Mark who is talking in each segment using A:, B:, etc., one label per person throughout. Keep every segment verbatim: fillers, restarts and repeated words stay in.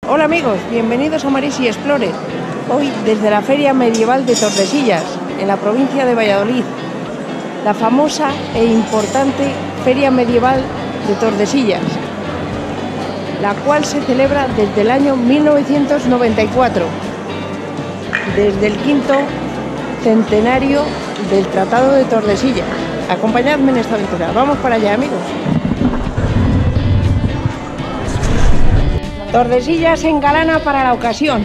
A: Hola amigos, bienvenidos a Marisi Explore. Hoy desde la Feria Medieval de Tordesillas, en la provincia de Valladolid. La famosa e importante Feria Medieval de Tordesillas, la cual se celebra desde el año mil novecientos noventa y cuatro, desde el quinto centenario del Tratado de Tordesillas. Acompañadme en esta aventura. Vamos para allá, amigos. Tordesillas se engalana para la ocasión.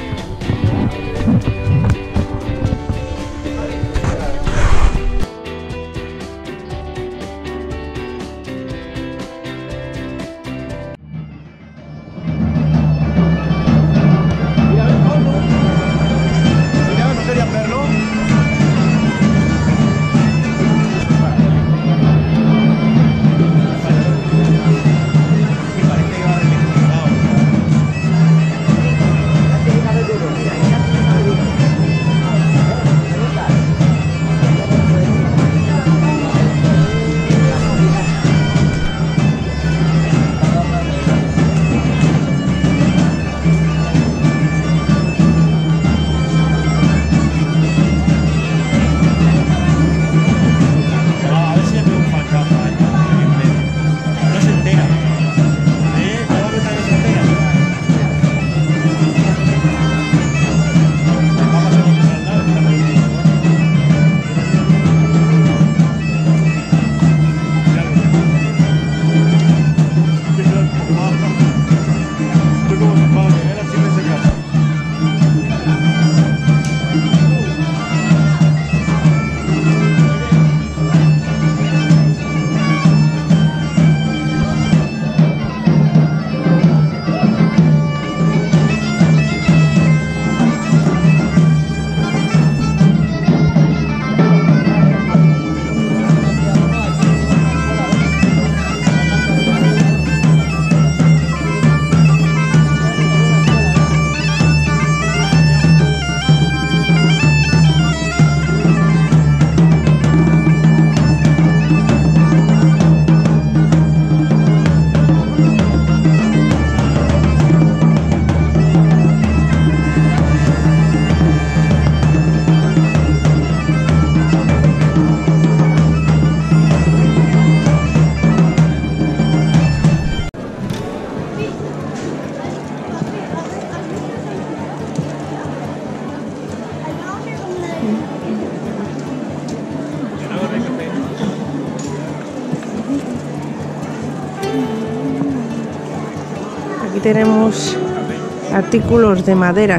A: Aquí tenemos artículos de madera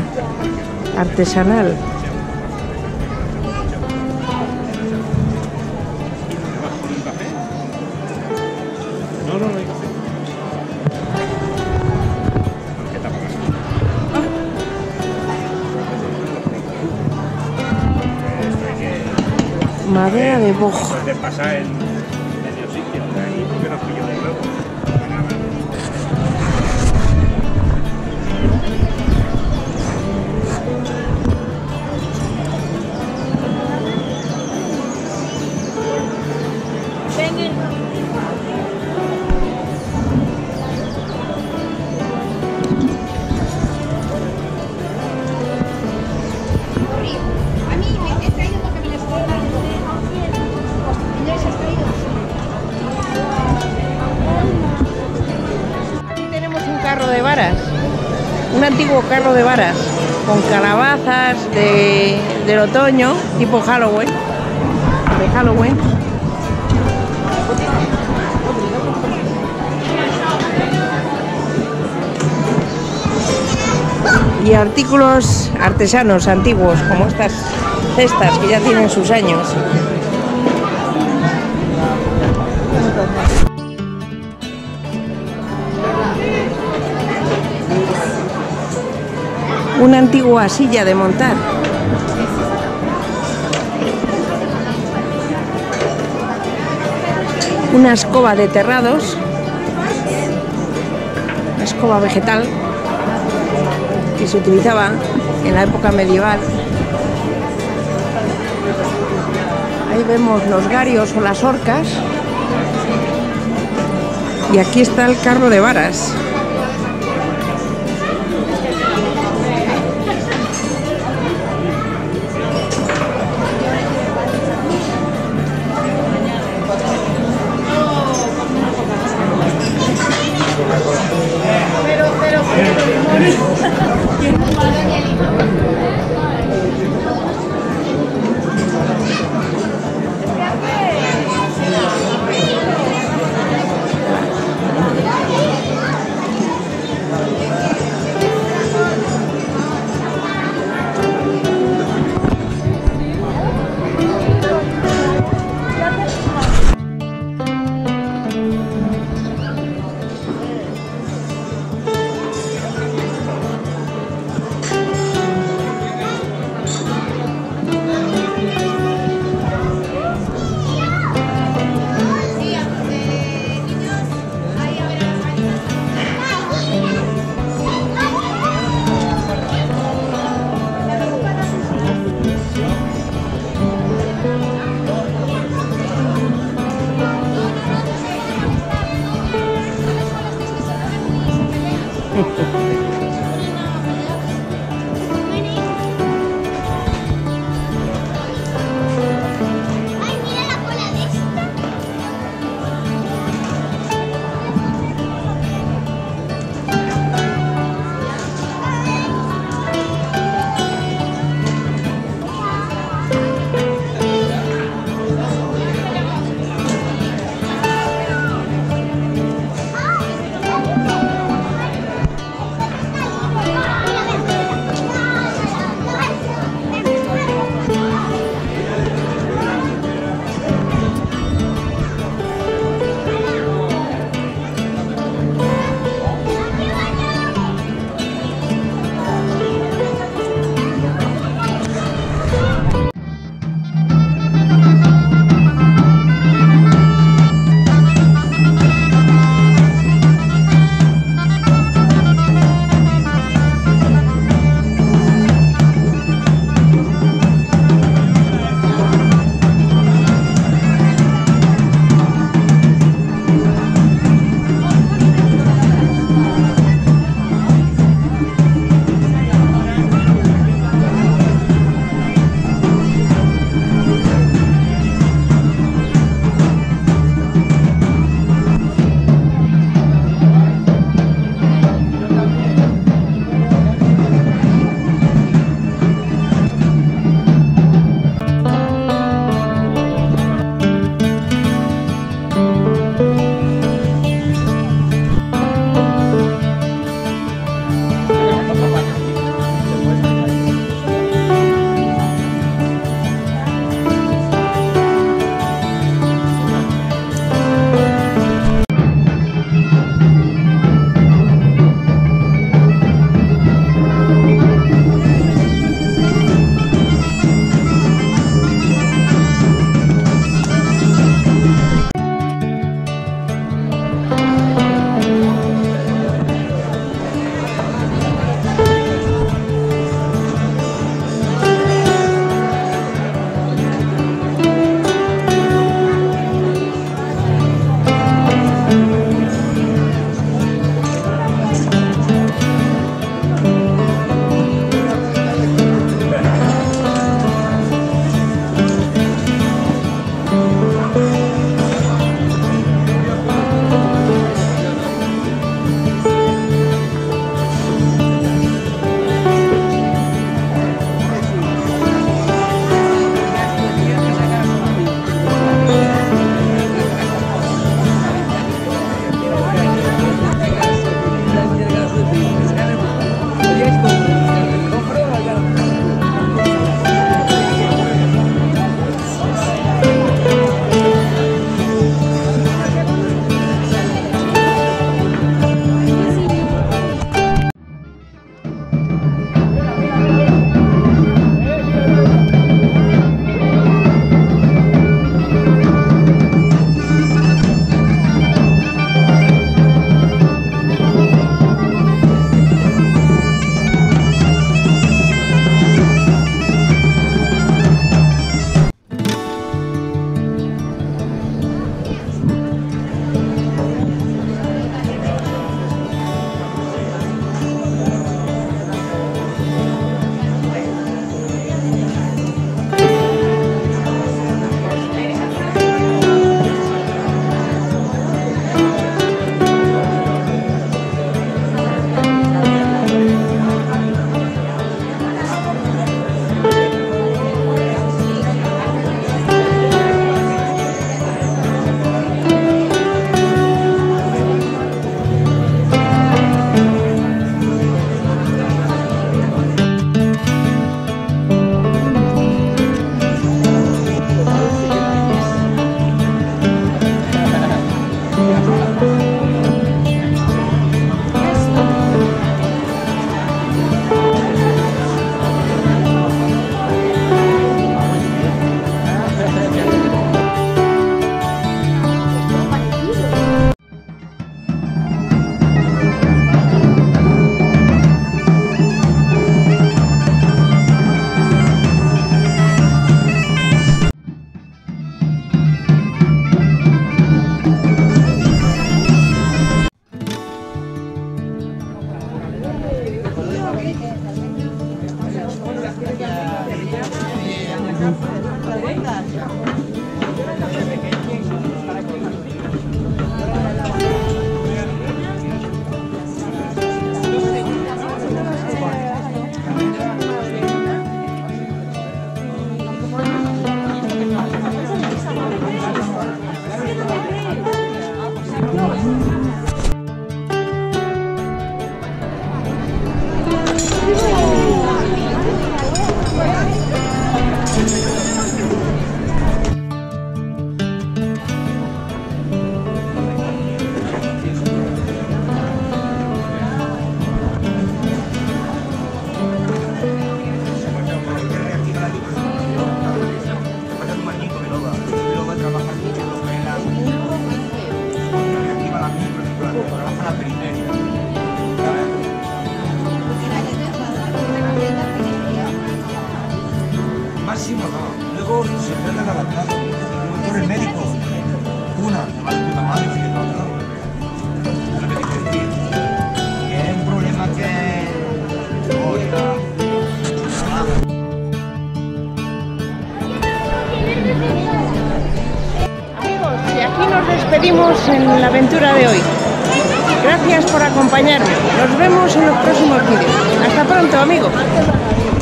A: artesanal. Madera de boj. Carro de varas, un antiguo carro de varas con calabazas de, del otoño, tipo Halloween, de Halloween. Y artículos artesanos antiguos, como estas cestas que ya tienen sus años. Una antigua silla de montar. Una escoba de terrados. Una escoba vegetal que se utilizaba en la época medieval. Ahí vemos los garios o las orcas. Y aquí está el carro de varas.
B: periferia. Máximo no, luego se trata de adaptar. Como tú eres médico, una, no vale puta madre, que no, no. Es lo que te quiero decir. Que es un problema que... Oiga...
A: Amigos, y aquí nos despedimos en la aventura de hoy. Gracias por acompañarme. Nos vemos en los próximos vídeos. Hasta pronto, amigos.